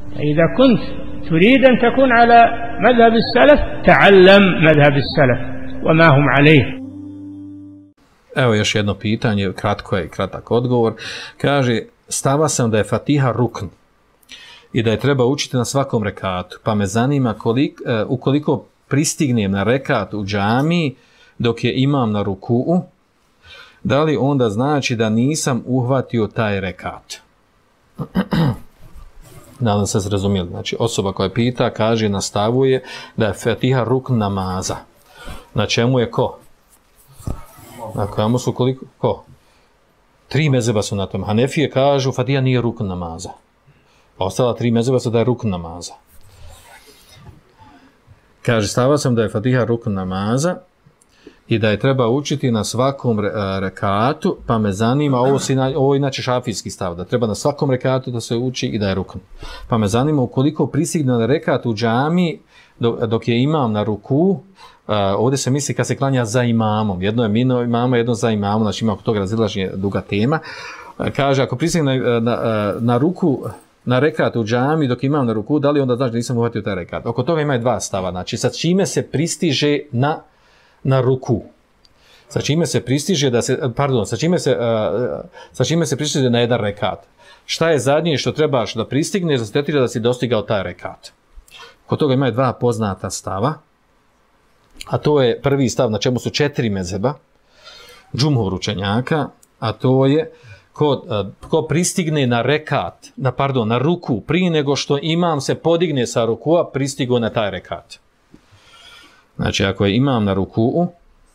إذا كنت تريد أن تكون على مذهب السلف تعلم مذهب السلف وما هم عليه. Evo još jedno pitanje, kratko je kratak odgovor. Kaže, stava sam da je Fatiha rukn i da je treba učiti na svakom rekatu, pa me zanima ukoliko pristignem na rekat u džamiji dok je imam na rukuu, da li onda znači da nisam uhvatio taj rekat? Nadam se razumjeli. Znači, osoba koja pita, kaže, nastavuje da je Fatiha rukn namaza. Na čemu je ko? Na kojemu su koliko? Ko? 3 mezheba su na tom. Hanefije kažu Fatiha nije rukn namaza. A ostala 3 mezheba su da je rukn namaza. Kaže, stava sam da je Fatiha rukn namaza i da je treba učiti na svakom rekatu, pa me zanima, ovo je inače šafijski stav, da treba na svakom rekatu da se uči i da je rukn. Pa me zanima ukoliko pristigne na rekat u džami dok je imam na ruku, ovdje se misli kad se klanja za imamom, jedno je mino imama, jedno za imamom, znači ima oko toga razilaženje duga tema. Kaže, ako pristigne na ruku, na rekat u džami dok imam na ruku, da li onda znači da nisam uhvatio taj rekat? Oko toga ima 2 stava, znači sa čime se pristiže na ruku. Sa čime se pristiže sa čime se pristiže na jedan rekat. Šta je zadnje što trebaš da pristigneš, da se tretira da si dostigao taj rekat? Kod toga ima 2 poznata stava, a to je prvi stav na čemu su 4 mezheba, džumhur učenjaka, a to je ko pristigne na rekat, na ruku, prije nego što imam se podigne sa rukua, pristigo na taj rekat. Znači, ako je imam na ruku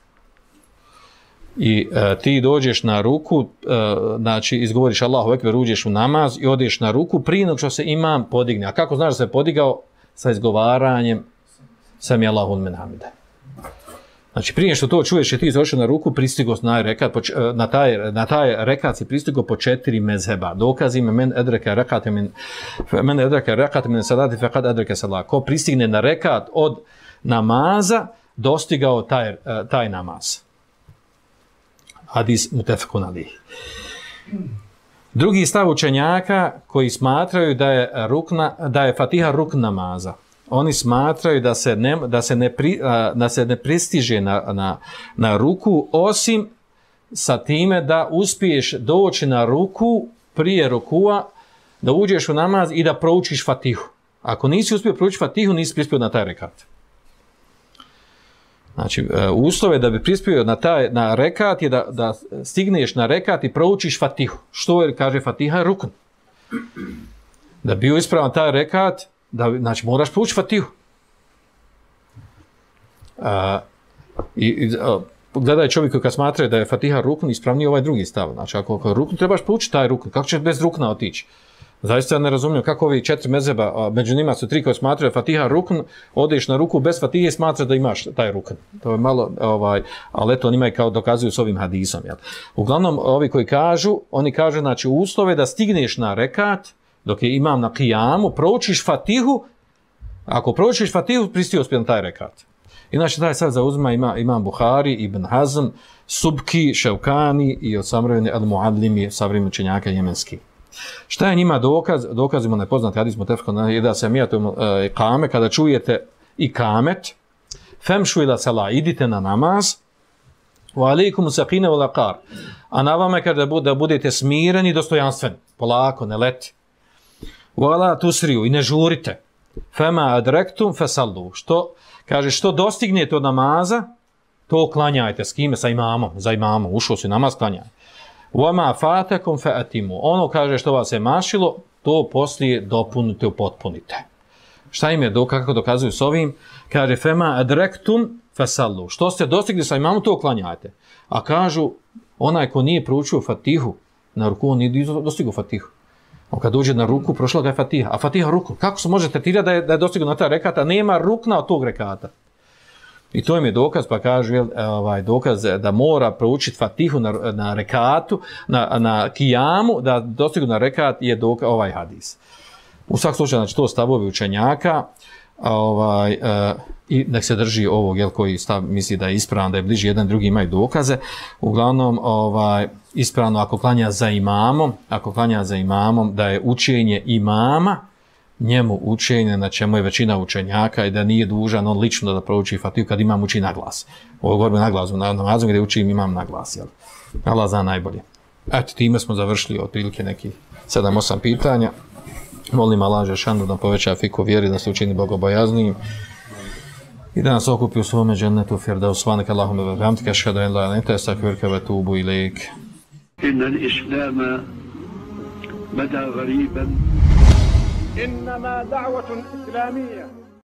i ti dođeš na ruku, znači izgovoriš Allahu ekber, uđeš u namaz i odeš na ruku prije nego što se imam podigne. A kako znaš da se podigao? Sa izgovaranjem Sami Allahu limen hamide. Znači, prije što to čuješ i ti došao na ruku, pristigo na taj rekat si pristigo po 4 mezheba. Dokaz ima men edreke rekat min salati faqad edreke salat. Ko pristigne na rekat od namaza, dostigao taj namaz. Hadis mutefekun alejh. Drugi stav učenjaka koji smatraju da je Fatiha rukn namaza. Oni smatraju da se ne pristiže na ruku osim sa time da uspiješ doći na ruku prije rukua, da uđeš u namaz i da proučiš Fatihu. Ako nisi uspio proučiti Fatihu, nisi prispio na taj rekat. Znači, uslove da bi prispio na rekat je da stigneš na rekat i proučiš Fatihu. Što je, kaže Fatiha, rukn. Da bio ispravan taj rekat, znači moraš proučiti Fatihu. Gledaj čovjek kad smatra da je Fatiha rukn, ispravnije ovaj drugi stav. Znači, ako rukn, trebaš proučiti taj rukn. Kako ćeš bez rukna otići? Zaista ne razumijem kako ovi 4 mezheba, među njima su 3 koji smatraju da Fatiha rukn, odeš na ruku bez Fatihe i smatra da imaš taj rukn. To je malo, ali eto, oni imaju kao dokazuju s ovim hadisom. Jel? Uglavnom, ovi koji kažu, oni kažu, znači, uslove da stigneš na rekat, dok je imam na kijamu, proučiš Fatihu, ako proučiš Fatihu, pristio spio na taj rekat. Inače, taj sad zauzima imam Buhari, Ibn Hazm, Subki, Ševkani i od savremeni Al-Muadlimi, savremeni učenjaka jemenski. Šta je njima dokaz? Dokazimo nepoznati hadis mutefekun je da se mijatu ikame, kada čujete ikamet, femšu ila sala, idite na namaz, wa alaikum saqina wal aqar. A na vama je da budete smireni i dostojanstveni, polako, ne leti. Wala tusriju, i ne žurite. Fema adrektum fesallu. Što dostignete od namaza, to klanjajte. S kime? Sa imamom. Za imamom. Ušao si namaz, klanjaj. Wama fatakum fa'atimu. Ono, kaže, što vas je mašilo, to poslije dopunite, upotpunite. Šta im je, kako dokazuju s ovim? Kaže, fema adrektum fesallu. Što ste dostigli sa imamom, to klanjajte. A kažu, onaj ko nije proučio Fatihu, na ruku on nije dostigao Fatihu. On kad uđe na ruku, prošla ga je Fatiha. A Fatiha ruku. Kako se može tretirati da je dostigao na taj rekata? Nema rukna od tog rekata. I to im je dokaz, pa kažu, dokaz da mora proučiti Fatihu na rekatu, na kijamu, da dostignu na rekat je dokaz, ovaj hadis. U svakom slučaju, znači, to stavovi učenjaka, i nek se drži ovog, koji stav misli da je ispravan, da je bliži jedan drugi, imaju dokaze. Uglavnom, ispravno ako klanja za imamom, da je učenje imama njemu učenje na čemu je većina učenjaka i da nije dužan on lično da prouči Fatihu kad imam uči na glas. Ovo govorim na glas, na namazu gdje učim imam na glas. Jel? Allah zna najbolje. Eto, time smo završili otprilike neki 7-8 pitanja. Molim Allah Žešanu da poveća fiku vjeri, da se učini bogobojaznijim i da nas okupi u svome džennetu firdevs. Subhanaka Allahumma wa bihamdika ashhadu an la ilaha illa anta astaghfiruka wa atubu ilaik. إن الإسلام بدا غريبا إنما دعوة إسلامية